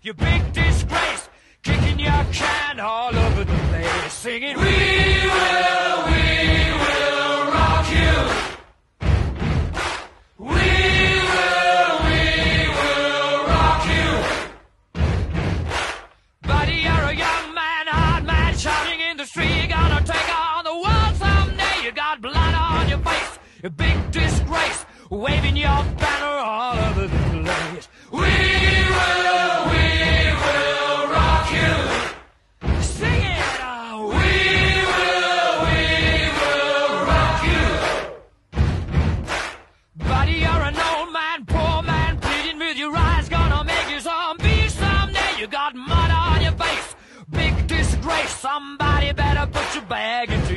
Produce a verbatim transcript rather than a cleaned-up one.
you big disgrace, kicking your can all over the place, singing, we will, we will rock you. We will, we will rock you. Buddy, you're a young man, hard man, shouting in the street, you're gonna take on the world someday. You got blood on your face, a big disgrace, waving your banner all over the place. We will, we will rock you. Sing it out. We will, we will rock you. Buddy, you're an old man, poor man, pleading with your eyes, gonna make you zombie someday. You got mud on your face, big disgrace. Somebody better put your bag in